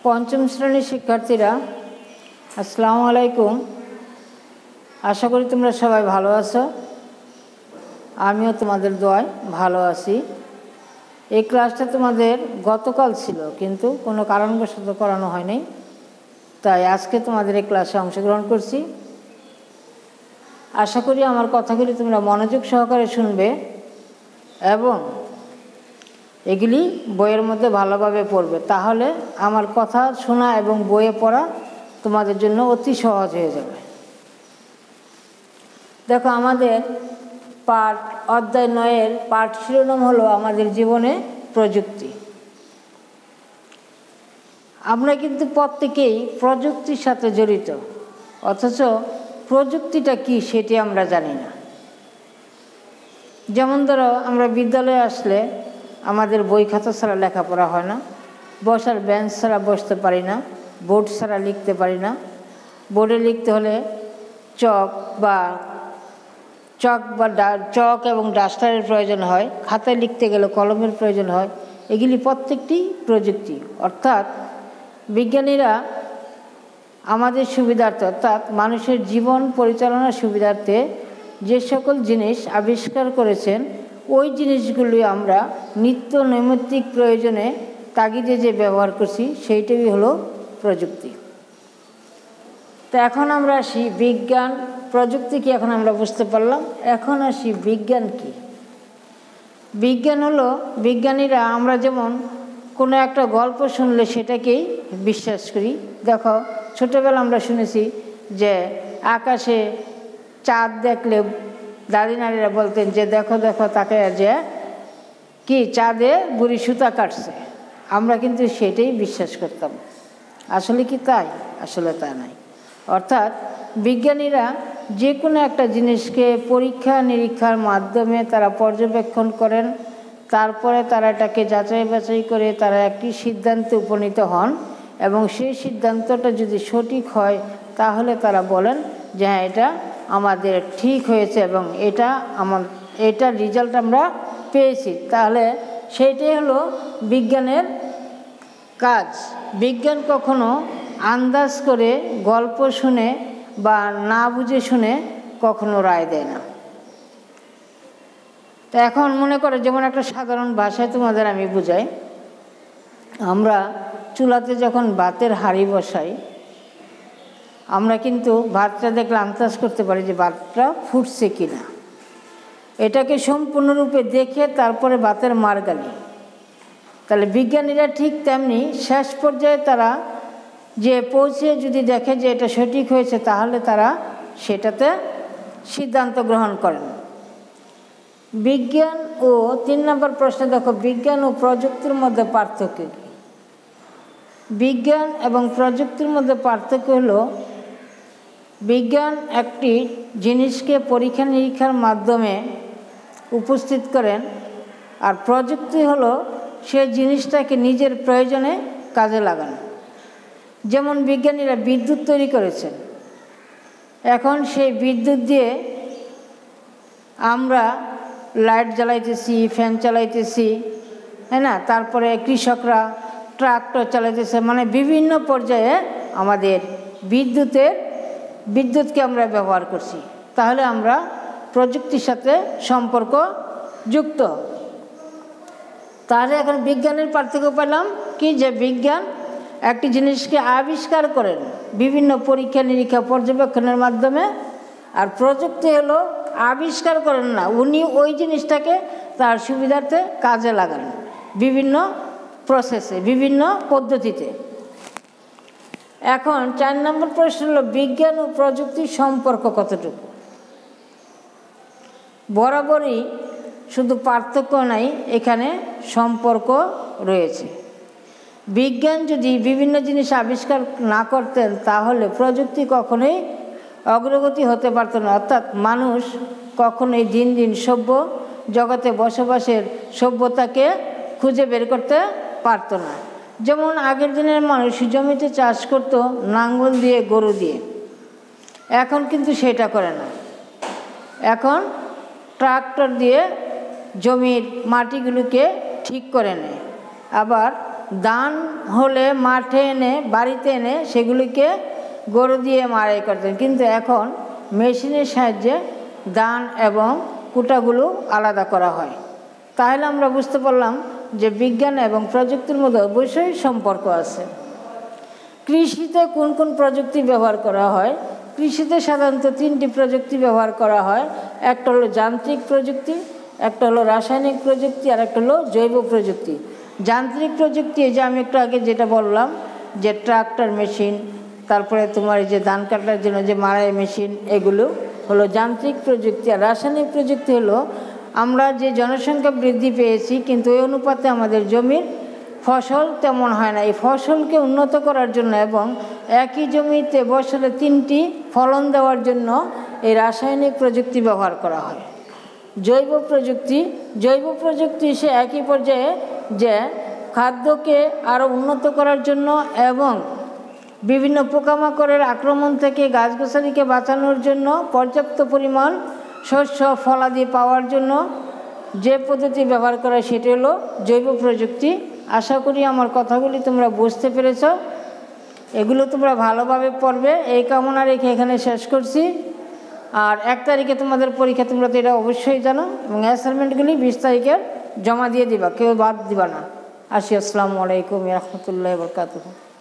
পঞ্চম শ্রেণীর শিক্ষার্থীরা আসসালামু আলাইকুম। আশা করি তোমরা সবাই ভালো আছো। আমিও তোমাদের দোয়ায় ভালো আছি। এই ক্লাসটা তোমাদের গতকাল ছিল, কিন্তু কোনো কারণবশত করানো হয়নি, তাই আজকে তোমাদের এই ক্লাসে অংশগ্রহণ করছি। আশা করি আমার কথাগুলি তোমরা মনোযোগ সহকারে শুনবে এবং এগুলি বইয়ের মধ্যে ভালোভাবে পড়বে, তাহলে আমার কথা শোনা এবং বইয়ে পড়া তোমাদের জন্য অতি সহজ হয়ে যাবে। দেখো, আমাদের পাঠ অধ্যায় 9-এর পাঠ শিরোনাম হলো আমাদের জীবনে প্রযুক্তি। আমরা কিন্তু প্রত্যেকেই প্রযুক্তির সাথে জড়িত, অথচ প্রযুক্তিটা কি সেটি আমরা জানি না। যেমন ধরো, আমরা বিদ্যালয়ে আসলে আমাদের বই খাতা ছাড়া লেখাপড়া হয় না, বসার বেঞ্চ ছাড়া বসতে পারি না, বোর্ড ছাড়া লিখতে পারি না। বোর্ডে লিখতে হলে চক এবং ডাস্টারের প্রয়োজন হয়, খাতায় লিখতে গেলে কলমের প্রয়োজন হয়। এগুলি প্রত্যেকটি প্রযুক্তি, অর্থাৎ বিজ্ঞানীরা আমাদের সুবিধার্থে, অর্থাৎ মানুষের জীবন পরিচালনার সুবিধার্থে যে সকল জিনিস আবিষ্কার করেছেন, ওই জিনিসগুলি আমরা নিত্য নৈমিত্তিক প্রয়োজনে তাগিদে যে ব্যবহার করছি, সেইটাই হলো প্রযুক্তি। তো এখন আমরা আসি বিজ্ঞান প্রযুক্তি কি, এখন আমরা বুঝতে পারলাম। এখন আসি বিজ্ঞান কি। বিজ্ঞান হলো, বিজ্ঞানীরা আমরা যেমন কোনো একটা গল্প শুনলে সেটাকেই বিশ্বাস করি। দেখো, ছোটোবেলা আমরা শুনেছি যে আকাশে চাঁদ দেখলে দাদি নারীরা বলতেন যে দেখো দেখো তাকে, যে কি চাঁদে বুড়ি সুতা কাটছে। আমরা কিন্তু সেটাই বিশ্বাস করতাম। আসলে কি তাই? আসলে তা নাই। অর্থাৎ বিজ্ঞানীরা যে কোনো একটা জিনিসকে পরীক্ষা নিরীক্ষার মাধ্যমে তারা পর্যবেক্ষণ করেন, তারপরে তারা এটাকে যাচাই বাছাই করে তারা একটি সিদ্ধান্তে উপনীত হন, এবং সেই সিদ্ধান্তটা যদি সঠিক হয় তাহলে তারা বলেন যে হ্যাঁ, এটা আমাদের ঠিক হয়েছে এবং এটার রেজাল্ট আমরা পেয়েছি। তাহলে সেইটাই হলো বিজ্ঞানের কাজ। বিজ্ঞান কখনো আন্দাজ করে গল্প শুনে বা না বুঝে শুনে কখনো রায় দেয় না। তো এখন মনে করে, যেমন একটা সাধারণ ভাষায় তোমাদের আমি বুঝাই, আমরা চুলাতে যখন ভাতের হাঁড়ি বসাই, আমরা কিন্তু ভাতটা দেখলে আন্দাজ করতে পারি যে ভাতটা ফুটছে কিনা। এটাকে সম্পূর্ণরূপে দেখে তারপরে ভাতের মার গালি। তাহলে বিজ্ঞানীরা ঠিক তেমনি শেষ পর্যায়ে তারা যে পৌঁছে যদি দেখে যে এটা সঠিক হয়েছে, তাহলে তারা সেটাতে সিদ্ধান্ত গ্রহণ করেন। বিজ্ঞান ও 3 নম্বর প্রশ্ন দেখো, বিজ্ঞান ও প্রযুক্তির মধ্যে পার্থক্য কী? বিজ্ঞান এবং প্রযুক্তির মধ্যে পার্থক্য হলো, বিজ্ঞান একটি জিনিসকে পরীক্ষা নিরীক্ষার মাধ্যমে উপস্থিত করেন, আর প্রযুক্তি হলো সেই জিনিসটাকে নিজের প্রয়োজনে কাজে লাগানো। যেমন বিজ্ঞানীরা বিদ্যুৎ তৈরি করেছেন, এখন সেই বিদ্যুৎ দিয়ে আমরা লাইট জ্বালাইতেছি, ফ্যান চালাইতেছি, হ্যাঁ না, তারপরে কৃষকরা ট্রাক্টর চালাইতেছে, মানে বিভিন্ন পর্যায়ে আমাদের বিদ্যুৎকে আমরা ব্যবহার করছি। তাহলে আমরা প্রযুক্তির সাথে সম্পর্ক যুক্ত। তাহলে এখন বিজ্ঞানের পার্থক্য পেলাম কি, যে বিজ্ঞান একটি জিনিসকে আবিষ্কার করেন বিভিন্ন পরীক্ষা নিরীক্ষা পর্যবেক্ষণের মাধ্যমে, আর প্রযুক্তি হলো আবিষ্কার করেন না, উনি ওই জিনিসটাকে তার সুবিধার্থে কাজে লাগান বিভিন্ন প্রসেসে, বিভিন্ন পদ্ধতিতে। এখন 4 নম্বর প্রশ্ন হলো, বিজ্ঞান ও প্রযুক্তির সম্পর্ক কতটুকু? বরাবরই শুধু পার্থক্য নাই, এখানে সম্পর্ক রয়েছে। বিজ্ঞান যদি বিভিন্ন জিনিস আবিষ্কার না করতেন, তাহলে প্রযুক্তি কখনোই অগ্রগতি হতে পারত না, অর্থাৎ মানুষ কখনোই দিন দিন সভ্য জগতে বসবাসের সভ্যতাকে খুঁজে বের করতে পারত না। যেমন আগের দিনের মানুষ জমিতে চাষ করত লাঙ্গল দিয়ে, গরু দিয়ে, এখন কিন্তু সেটা করে না। এখন ট্রাক্টর দিয়ে জমির মাটিগুলোকে ঠিক করে নেয়, আবার ধান হলে মাঠে এনে বাড়িতে এনে সেগুলিকে গরু দিয়ে মাড়াই করতেন, কিন্তু এখন মেশিনের সাহায্যে ধান এবং কুটাগুলো আলাদা করা হয়। তাহলে আমরা বুঝতে পারলাম যে বিজ্ঞান এবং প্রযুক্তির মধ্যে অবশ্যই সম্পর্ক আছে। কৃষিতে কোন কোন প্রযুক্তি ব্যবহার করা হয়? কৃষিতে সাধারণত 3টি প্রযুক্তি ব্যবহার করা হয়। একটা হলো যান্ত্রিক প্রযুক্তি, একটা হলো রাসায়নিক প্রযুক্তি, আর একটা হলো জৈব প্রযুক্তি। যান্ত্রিক প্রযুক্তি এই যে আমি একটু আগে যেটা বললাম যে ট্রাক্টর মেশিন, তারপরে তোমার এই যে ধান কাটার জন্য যে মাড়াই মেশিন, এগুলো হলো যান্ত্রিক প্রযুক্তি। আর রাসায়নিক প্রযুক্তি হলো আমরা যে জনসংখ্যা বৃদ্ধি পেয়েছি কিন্তু ওই অনুপাতে আমাদের জমির ফসল তেমন হয় না, এই ফসলকে উন্নত করার জন্য এবং একই জমিতে বছরে 3টি ফলন দেওয়ার জন্য এই রাসায়নিক প্রযুক্তি ব্যবহার করা হয়। জৈব প্রযুক্তি, জৈব প্রযুক্তি সে একই পর্যায়ে যে খাদ্যকে আরও উন্নত করার জন্য এবং বিভিন্ন পোকামাকড়ের আক্রমণ থেকে গাছগাছালিকে বাঁচানোর জন্য পর্যাপ্ত পরিমাণ শস্য ফলাদি পাওয়ার জন্য যে পদ্ধতি ব্যবহার করা সেটি হলো জৈব প্রযুক্তি। আশা করি আমার কথাগুলি তোমরা বুঝতে পেরেছ, এগুলো তোমরা ভালোভাবে পড়বে এই কামনা রেখে এখানে শেষ করছি। আর 1 তারিখে তোমাদের পরীক্ষা, তোমরা তো এটা অবশ্যই জানো, এবং অ্যাসাইনমেন্টগুলি 20 তারিখে জমা দিয়ে দিবা, কেউ বাদ দিবা না। আসসালামু আলাইকুম ওয়া রাহমাতুল্লাহি ওয়া বারাকাতুহু।